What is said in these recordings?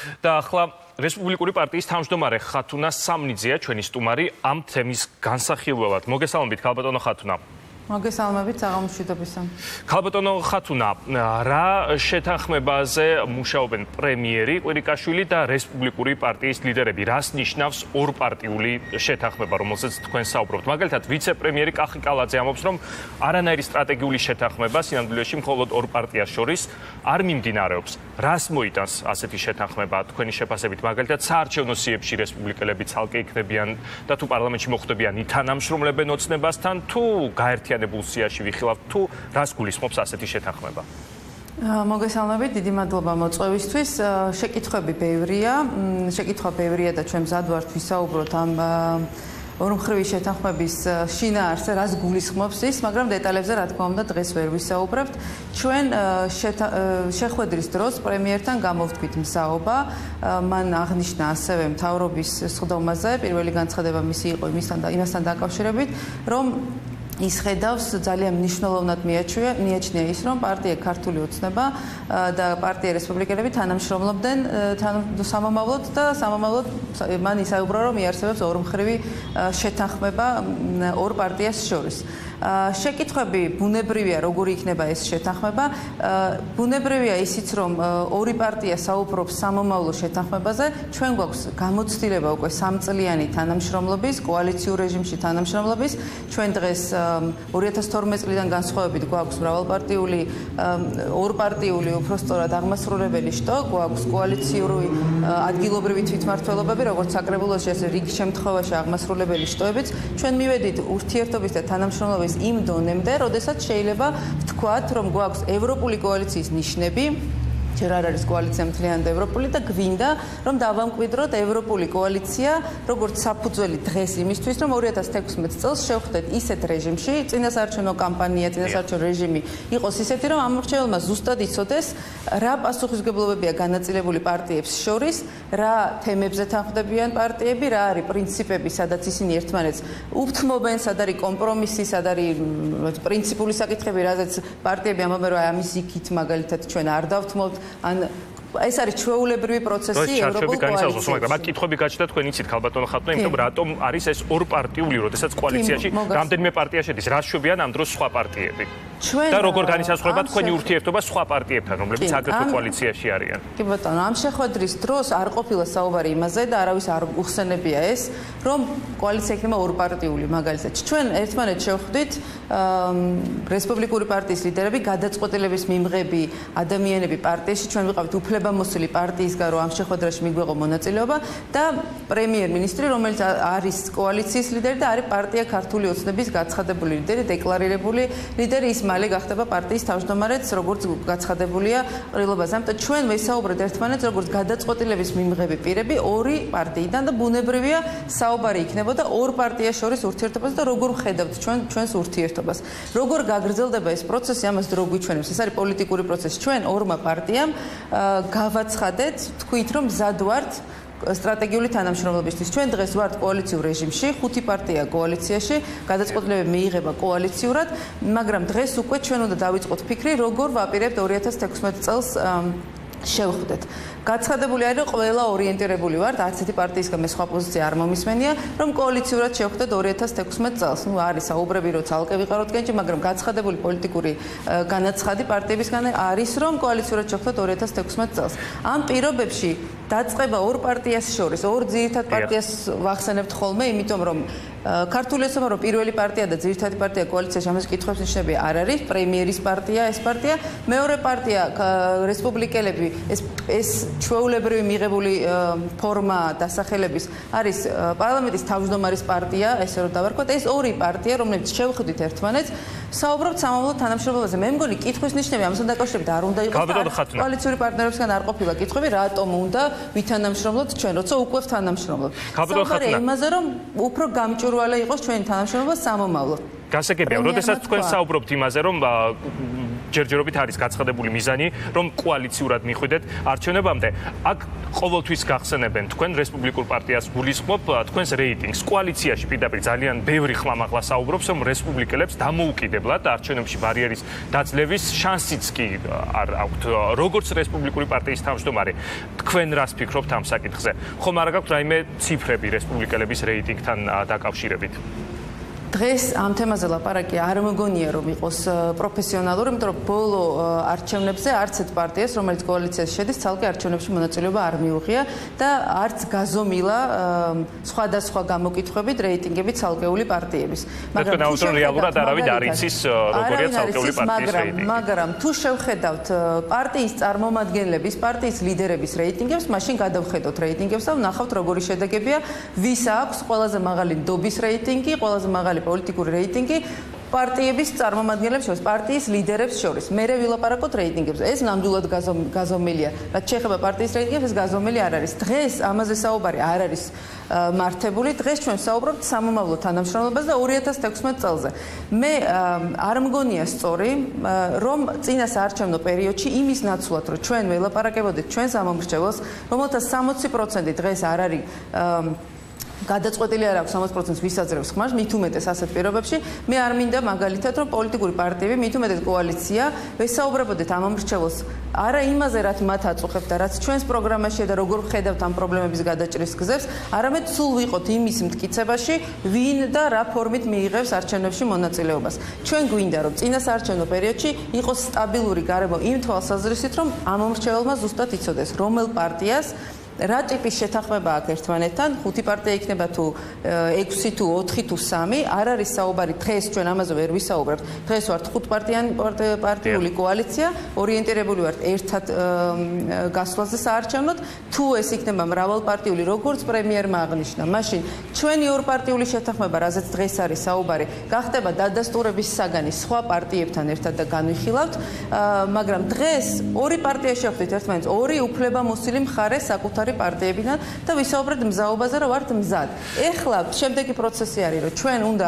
და ახლა რესპუბლიკური პარტიის თავმჯდომარე ხათუნა სამნიძეა ჩვენი სტუმარი ამ თემის განსახილველად. მოგესალმებით, ქალბატონო ხათუნა. მოგესალმებით, საღამოშვიდობისა. ქალბატონო ხათუნა, რა შეთანხმებაზე მუშაობენ პრემიერი კვირიკაშვილი და რესპუბლიკური პარტიის ლიდერები? რას ნიშნავს ორპარტიული შეთანხმება, რომელზეც თქვენ საუბრობთ? მაგალითად, ვიცე-პრემიერი კახი კალაძე ამბობს, რომ არანაირი სტრატეგიული შეთანხმება სინამდვილეში მხოლოდ ორ პარტიას შორის არ მიმდინარეობს. რას მოიტანს ასეთი შეთანხმება თქვენი შეფასებით? მაგალითად, საარჩევნო სიებში რესპუბლიკელები ცალკე იქნებიან და თუ პარლამენტში მოხვდებიან, ითანამშრომლებენ ოცნებასთან, თუ გაერთიანებულ სიაში ვიხილავთ, თუ რას გულისხმობს ასეთი შეთანხმება? მოგესალმებით, დიდი მადლობა მოწვევისთვის. შეკითხვები ბევრია, და ჩვენ მზად ვართ ვისაუბროთ ამ ორმხრივი შეთანხმების შინაარსზე, რას გულისხმობს ის, მაგრამ დეტალებზე რა თქმა უნდა დღეს ვერ ვისაუბრებთ. ჩვენ შეხვედრის დროს პრემიერთან გამოვთქვით მსაობა, მან აღნიშნა ასევე მთავრობის სხდომაზე, პირველი განცხადება მისი იყო იმასთან დაკავშირებით, რომ ის ხედავს ძალიან მნიშვნელოვნად მიაჩნია ის, რომ პარტია ქართული ოცნება და პარტია რესპუბლიკელები თანამშრომლობდნენ სამომავლოდ და სამომავლოდ მან ისაუბრა, რომ იარსებებს ორმხრივი შეთანხმება ორ პარტიას შორის. შეკითხვები ბუნებრივია, როგორი იქნება ეს შეთანხმება. ბუნებრივია ისიც, რომ ორი პარტია საუბრობს სამომავლო შეთანხმებაზე. ჩვენ გვაქვს გამოცდილება უკვე 3 წლიანი თანამშრომლობის, კოალიციურ რეჟიმში თანამშრომლობის. ჩვენ დღეს 2012 წლიდან განსხვავებით გვაქვს მრავალპარტიული, ორპარტიული, უпростоრად აღმასრულებელი შტო, გვაქვს კოალიციური ადგილობრივი თვითმმართველობები, როგორც საკრებულოში, ასე რიგ შემთხვევაში აღმასრულებელი შტოებიც. ჩვენ მივედით ურთიერთობის და თანამშრომლობის იმ დონემდე, როდესაც შეიძლება ვთქვათ, რომ გვაქვს ევროპული კოალიციის ნიშნები, ჯერ არ არის კოალიცია მთლიანად ევროპული და გვინდა, რომ დავამკვიდროთ ევროპული კოალიცია, როგორც საფუძველი დღეს იმისთვის, რომ 2016 წელს შევხვდეთ ისეთ რეჟიმში, წინასაარჩევნო კამპანია, წინასაარჩევნო რეჟიმი იყოს ისეთი, რომ ამ მრჩეველმა ზუსტად იცოდეს, რა პასუხისმგებლობებია განაწილებული პარტიებს შორის, რა თემებზე თანხმდებიან პარტიები, რა არის პრინციპები, სადაც ისინი ერთმანეთს უთმობენ, სად არის კომპრომისი, სად არის პრინციპული საკითხები, რაზეც პარტიები ამბობენ, რომ ამის იქით მაგალითად ჩვენ არ დავთმობთ. ეს არის ჩვეულებრივი პროცესი ევროპულ კოალიციაში. მაგრამ კითხვები გაჩნდა თქვენ იცით ქალბატონო ხათუნა, იმიტომ რატომ არის ეს ორპარტიული, როდესაც კოალიციაში რამდენიმე პარტია შედის, რას შვებიან ამ დროს სხვა პარტიები? და როგორ განისაზღვრება თქვენი ურთიერთობა სხვა პარტიებთან, რომლებიც აგრეთვე კოალიციაში არიან? კი ბატონო, ამ შეხვედრის დროს არ ყოფილა საუბარი იმაზე და არავის არ უხსენებია ეს, რომ კოალიცია იქნება ორპარტიული მაგალითად. ჩვენ ერთმანეთს შევხვდით რესპუბლიკური პარტიის ლიდერები, გადაწყვეტილების მიმღები ადამიანები პარტიაში, ჩვენ ვიყავით უფლებამოსილი პარტიისგან, რომ ამ შეხვედრაში მიგვეღო მონაწილეობა და პრემიერ-მინისტრი, რომელიც არის კოალიციის ლიდერი და არის პარტია ქართული ოცნების გაცხადებული ლიდერი, დეკლარირებული ლიდერი, ის მალე გახდება პარტიის თავმჯდომარეც, როგორც გაცხადებულია ყრილობაზე. ამიტომ ჩვენ ვესაუბრეთ ერთმანეთს, როგორც გადაწყვეტილების მიმღები პირები ორი პარტიიდან და ბუნებრივია საუბარი იქნებოდა ორ პარტიას შორის ურთიერთობაზე და როგორ ხედავთ ჩვენს ურთიერთობას. როგორ გაგრძელდება ეს პროცესი, ამას დრო გვიჩვენებს. ეს არის პოლიტიკური პროცესი. ჩვენ ორმა პარტიამ გავაცხადეთ, თქვით, რომ მზად ვართ სტრატეგიული თანამშრომლობისთვის. ჩვენ დღეს ვართ კოალიციურ რეჟიმში, 5 პარტია კოალიციაში, გადაწყვეტილებები მიიღება კოალიციურად, მაგრამ დღეს უკვე ჩვენ უნდა დავიწყოთ ფიქრი, როგორ ვაპირებთ 2016 წელს შევხვდეთ. გაცხადებული არის, რომ ყველა ორიენტირებული ვართ, არც ერთი პარტიისგან მე სხვა პოზიცია არ მომისმენია, რომ კოალიციურად შევხვდეთ 2016 წელს. არის საუბრები, რომ ცალკე ვიყაროთ კენჭი, მაგრამ გაცხადებული პოლიტიკური განაცხადი პარტიებისგან არის, რომ კოალიციურად შევხვდეთ 2016 წელს. ამ პირობებში დაწყება ორ პარტიას შორის, ორ ძირითად პარტიას ვახსენებთ ხოლმე, იმიტომ რომ ქართული ოცნება რომ პირველი პარტია და ძირითადი პარტია კოალიციაში ამას კითხვებს ნიშნები არ არის, პრემიერის პარტია ეს პარტია, მეორე პარტია რესპუბლიკელები, ეს ჩვეულებრივი მიღებული ფორმა დასახელების არის პარლამენტის თავმჯდომარის პარტია, ესე რომ დავარქვათ, ეს ორი პარტია, რომლებიც შევხვდით ერთმანეთს, საუბრობთ სამომავლო თანამშრომლობაზე. მე მგონი კითხვის ნიშნები ამასთან დაკავშირებით არ უნდა იყოს. კოალიციური პარტნიორებისგან არ ყოფილა კითხვები, რატომ უნდა ვითანამშრომლოთ ჩვენ, როცა უკვე ვთანამშრომლობთ. საუბარია იმაზე, რომ უფრო გამჭვირვალე იყოს ჩვენი თანამშრომლობა სამომავლოდ. გასაგებია, როდესაც თქვენ საუბრობთ იმაზე, რომ ჯერჯერობით არის გაცხადებული მიზანი, რომ კოალიციურად მიხვიდეთ არჩევნებამდე. აქ ყოველთვის გახსენებენ თქვენ რესპუბლიკურ პარტიას გულისხმობ თქვენს რეიტინგს. კოალიციაში პირდაპირ ძალიან ბევრი ხმამაღლა საუბრობს, რომ რესპუბლიკელებს დამოუკიდებლად არჩევნებში ბარიერის დაძლევის შანსიც კი არ აქვთ. როგორც რესპუბლიკური პარტიის თავმჯდომარე, თქვენ რას ფიქრობთ ამ საკითხზე? ხომ არ გაქვთ რაიმე ციფრები რესპუბლიკელების რეიტინგთან დაკავშირებით? დღეს ამ თემაზე ლაპარაკი არ მგონია რომ იყოს პროფესიონალური, იმიტომ რომ ბოლო არჩევნებზე არც ერთ პარტიას, რომელიც კოალიციაში შედის, ცალკე არჩევნებში მონაწილეობა არ მიუღია და არც გაზომილა სხვადასხვა გამოკითხვებით რეიტინგები ცალკეული პარტიების. მაგრამ რეალურად არავინ არ იცის როგორია ცალკეული პარტიის რეიტინგი. მაგრამ თუ შევხედავთ პარტიის წარმომადგენლების, პარტიის ლიდერების რეიტინგებს, მაშინ გადავხედოთ რეიტინგებს და ვნახავთ როგორი შედეგებია, ვის აქვს ყველაზე მაღალი ნდობის რეიტინგი, ყველაზე მაღალი პოლიტიკური რეიტინგი პარტიების წარმომადგენლებს შორის, პარტიის ლიდერებს შორის. მერე ვილაპარაკოთ რეიტინგებზე. ეს ნამდვილად გაზომილია. რაც შეეხება პარტიის რეიტინგებს, ეს გაზომილი არ არის. დღეს ამაზე საუბარი არ არის მართებული. დღეს ჩვენ საუბრობთ სამომავლო თანამშრომლობას და 2016 წელზე. მე არ მგონია სწორი, რომ წინა საარჩევნო პერიოდში იმის ნაცვლად, რომ ჩვენ ველაპარაკებოდით ჩვენს ამომრჩეველს, რომელთა 60% დღეს არ არის გადაწყვეტილი არ აქვს 60%-ს ვისაძლევს ხმას, მით უმეტეს ასეთ პირობებში, მე არ მინდა მაგალითად, რომ პოლიტიკური პარტიები, მით უმეტეს კოალიცია, ვესაუბრებოდეთ ამ ამრჩეველს არა იმაზე, რაც მათ აწუხებთ და რაც ჩვენს პროგრამაშია და როგორ ვხედავთ ამ პრობლემების გადაჭრის გზებს, არამედ სულ ვიყოთ იმის მტკიცებაში, ვინ და რა ფორმით მიიღებს არჩევნებში მონაწილეობას. ჩვენ გვინდა, რომ წინა საარჩევნო პერიოდში იყოს სტაბილური გარემო იმ თვალსაზრისით, რომ ამ ამრჩეველმა ზუსტად იცოდეს, რომელ პარტიას რა ტიპის შეთანხმება აქვს ერთმანეთთან, 5 პარტია იქნება თუ 6 თუ 4 თუ 3, არ არის საუბარი დღეს ჩვენ ამაზე ვერ ვისაუბრებთ. დღეს ვართ 5 პარტიული კოალიცია, ორიენტირებული ვართ ერთად გასვლაზე საარჩევნოდ, თუ ეს იქნება მრავალპარტიული, როგორც პრემიერმა აღნიშნა, მაშინ ჩვენი ორპარტიული შეთანხმება, რაზეც დღეს არის საუბარი, გახდება დადასტურების საგანი სხვა პარტიებთან ერთად და განვიხილავთ, მაგრამ დღეს ორი პარტია შეხვდით ერთმანეთს, ორი უფლებამოსილი მხარე საკუთარი პარტიებიდან და ვისაუბრეთ მზაობაზე, რომ ვართ მზად. ეხლა შემდეგი პროცესი არის, რომ ჩვენ უნდა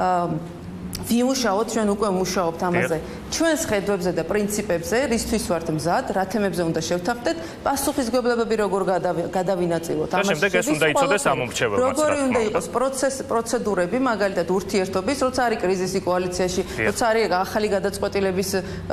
ვიმუშაოთ, ჩვენ უკვე მუშაობთ ამაზე. ჩვენს ხედვებზე და პრინციპებზე, რისთვის ვართ მზად, რა თემებზე უნდა შევთანხმდეთ, პასუხისმგებლობები როგორ გადავინაწილოთ. ამას შემდეგ ეს უნდა იცოდეს ამომრჩეველმაც. როგორი უნდა იყოს პროცედურები, მაგალითად ურთიერთობის, როცა არის კრიზისი კოალიციაში, როცა არის ახალი გადაწყვეტილების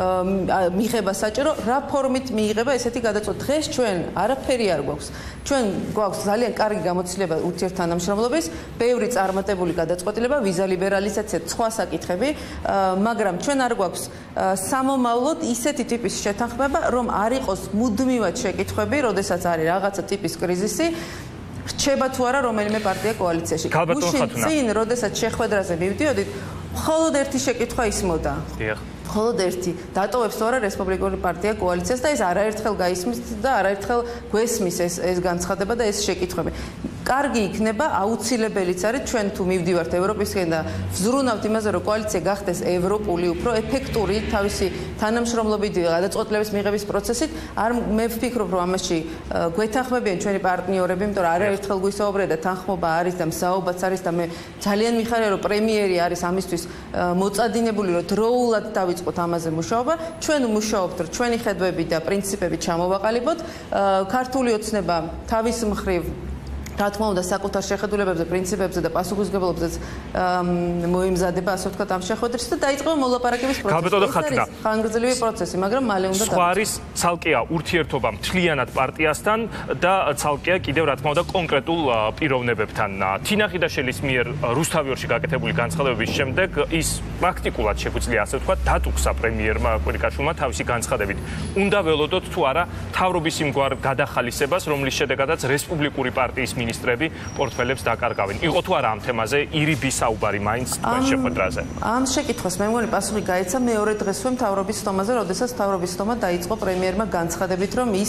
მიღება საჭირო, რა ფორმით მიიღება ესეთი გადაწყვეტილება. დღეს ჩვენ არაფერი არ გვაქვს. ჩვენ გვაქვს ძალიან კარგი გამოცდილება ურთიერთთანამშრომლობის, ბევრი წარმატებული გადაწყვეტილება, ვიზა ლიბერალიზაცია, სხვა საკითხები, მაგრამ ჩვენ არ გვაქვს სამომავლოდ ისეთი ტიპის შეთანხმება, რომ არ იყოს მუდმივად შეკითხვები, როდესაც არის რაღაცა ტიპის კრიზისი, რჩება თუ არა რომელიმე პარტია კოალიციაში. წინ, როდესაც შეხვედრაზე მივდიოდით, მხოლოდ ერთი შეკითხვა ისმოდა. მხოლოდ ერთი, დატოვებს თუ არა რესპუბლიკური პარტია კოალიციას და ეს არაერთხელ გაისმის და არაერთხელ გვესმის ეს განცხადება და ეს შეკითხვები. კარგი იქნება, აუცილებელიც არის ჩვენ თუ მივდივართ ევროპისკენ და ვზრუნავთ იმაზე, რომ კოალიცია გახდეს ევროპული, უფრო ეფექტური თავისი თანამშრომლობით გადაწყვეტილების მიღების პროცესით, მე ვფიქრობ, რომ ამაში გვეთანხმებიან ჩვენი პარტნიორები, იმიტომ რომ არაერთხელ გვისაუბრეთ და თანხმობა არის და მზაობაც არის და მე ძალიან მიხარია, რომ პრემიერი არის ამისთვის მოწადინებული, რომ დროულად დავიწყოთ ამაზე მუშაობა. ჩვენ ვმუშაობთ, რომ ჩვენი ხედვები და პრინციპები ჩამოვაყალიბოთ. ქართული ოცნება თავის მხრივ რა თქმა უნდა საკუთარ შეხედულებებზე, პრინციპებზე და პასუხისმგებლობზეც მოიმზადება, ასე ვთქვათ, ამ შეხვედრაში და დაიწყება მოლაპარაკების პროცესი. ეს არის ხანგრძლივი პროცესი, მაგრამ მალე უნდა სხვა არის ცალკეა ურთიერთობა მთლიანად პარტიასთან და ცალკეა კიდევ რა თქმა უნდა კონკრეტულ პიროვნებებთან. თინა ხიდაშელის მიერ რუსთავიორში გაკეთებული განცხადებების შემდეგ ის პრაქტიკულად შეგვიძლია ასე ვთქვათ დატუქსა პრემიერმა კვირიკაშვილმა თავისი განცხადებით. უნდა ველოდოთ თუ არა თავრობის იმგვარ გადახალისებას, რომლის შედეგადაც რესპუბლიკური პარტიის მინისტრები პორტფელებს დაკარგავენ. იყო თუ არა ამ თემაზე ირიბი საუბარი მაინც თქვენ შეხვედრაზე? ამ შეკითხვას მე მგონი პასუხი გაიცა მეორე დღესვე მთავრობის სტომაზე, როდესაც მთავრობის სტომა დაიწყო პრემიერმა განცხადებით, რომ ის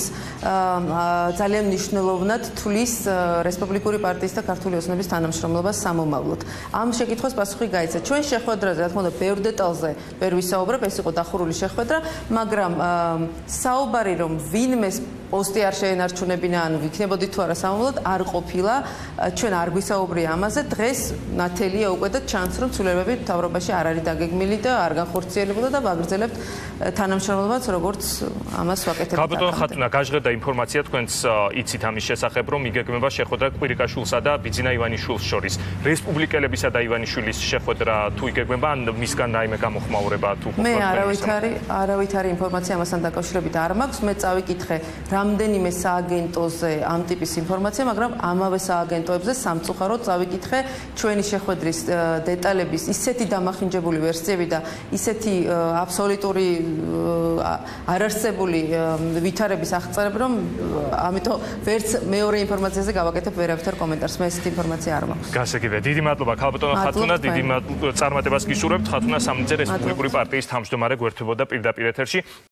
ძალიან მნიშვნელოვნად თვლის რესპუბლიკური პარტიის და ქართული ოცნების თანამშრომლობას სამომავლოდ. ამ შეკითხვას პასუხი გაიცა. ჩვენ შეხვედრაზე, რა თქმა უნდა, ბევრ დეტალზე ვერ ვისაუბრებ, ეს იყო დახურული შეხვედრა, მაგრამ საუბარი, რომ ვინმეს პოსტი არ შეენარჩუნებინა, ანუ ვიქნებოდი თუ არა სამომავლოდ, არ ყოფილა. ჩვენ არ გვისაუბრია ამაზე. დღეს ნათელია უკვე და ჩანს, რომ ცვლილებები მთავრობაში არ არის დაგეგმილი და არ განხორციელებულა და ვაგრძელებთ თანამშრომლობას, როგორც ამას ვაკეთებთ. ქალბატონო ხათუნა, გაჟღერდა ინფორმაცია თქვენს იცით ამის შესახებ, რომ იგეგმება შეხვედრა კვირიკაშვილსა და ბიძინა ივანიშვილს შორის. რესპუბლიკელებისა და ივანიშვილის შეხვედრა თუ იგეგმება, ან მისგან რაიმე გამოხმაურება თუ მე არავითარი ინფორმაცია ამასთან დაკავშირებით არ მაქვს. მე წავიკითხე რამდენიმე სააგენტოზე ამ ტიპის ინფორმაცია, მაგრამ ამავე სააგენტოებზე სამწუხაროდ წავიკითხე ჩვენი შეხვედრის დეტალების ისეთი დამახინჯებული ვერსიები და ისეთი აბსოლუტური არარსებული ვითარების აღწერები, რომ ამიტომ ვერც მეორე ინფორმაციაზე გავაკეთებ ვერავითარ კომენტარს. მე ესეთი ინფორმაცია არ მაქვს. გასაგებია. დიდი მადლობა ქალბატონო ხათუნა, დიდი წარმატებას გისურვებთ. ხათუნა სამნიძე რესპუბლიკური პარტიის თავმჯდომარე გვერდებოდა პირდაპირ ეთერში.